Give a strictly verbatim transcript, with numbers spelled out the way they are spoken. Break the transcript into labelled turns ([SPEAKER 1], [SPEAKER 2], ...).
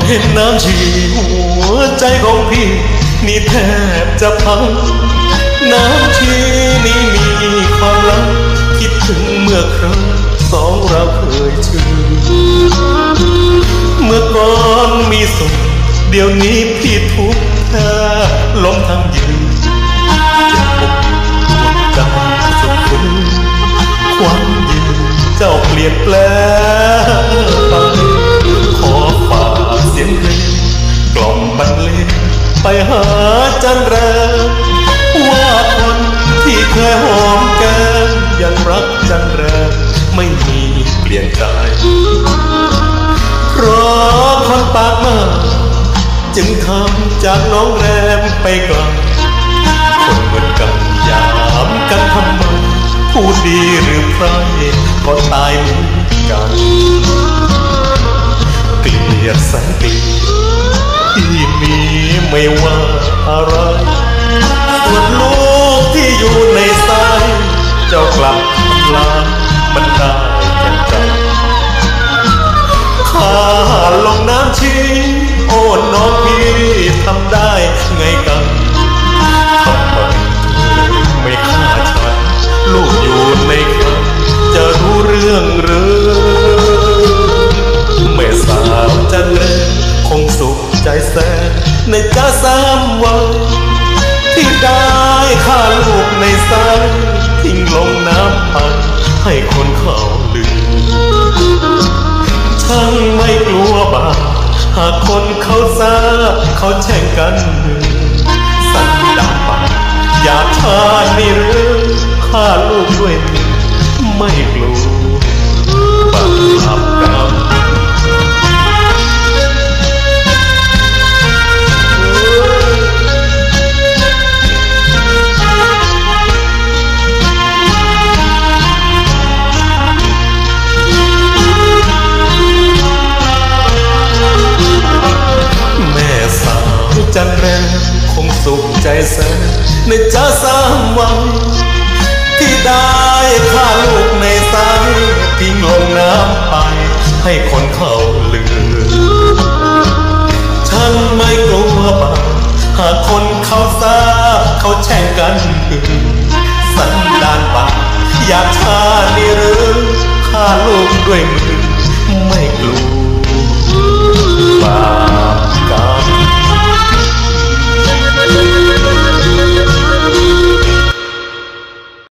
[SPEAKER 1] เห็นน้ำชีหัวใจของพี่นี่แทบจะพังน้ำชีนี้มีความลับคิดถึงเมื่อครั้งสองเราเคยชื่อเมื่อก่อนมีสุขเดี๋ยวนี้พี่ทุกข์แทบล้มทั้งยืนเจ็บปวดใจสุดฝืนความยืนเจ้าเปลี่ยนแปลงไปขอฝากเสียงเพลงกล่อมบรรเลงไปหาจันแรงว่าคนที่เคยหอมแก้มยังรักจันแรงไม่มีเปลี่ยนใจเพราะคนปากมากจึงทำจากน้องแรมไปไกลคนเหมือนกันยามกันทำไมผู้ดีหรือใครก็ตายเหมือนกันเกลียดแสนดีที่มีไม่ว่าอะไรส่วนลูกที่อยู่ในสายเจ้ากลับทำลายมันได้แก่ใจข้าลงน้ำชีโอ้น้องพี่ทำได้ไงกันทำไมไม่ฆ่าฉันลูกอยู่ในคันจะรู้เรื่องหรือแม่สาวจันแรงคงสุขใจแสนในจ้าสามวันที่ได้ฆ่าลูกในสายทิ้งลงน้ำพันให้คนเขาลืมช่างไม่กลัวบาปหากคนเขาทราบเขาแช่งกันสันดาปอยากชาตินี่หรือฆ่าลูกด้วยมือไม่กลัวบาปกรรมจันแรงคงสุขใจแสนในจ้าสามวันที่ได้ฆ่าลูกในสายทิ้งลงน้ำไปให้คนเขาลืมฉันไม่กลัวบาปหากคนเขาทราบเขาแช่งกันสันดานบาปอยากชานี่หรือฆ่าลูกด้วยมือไม่กลัวบาป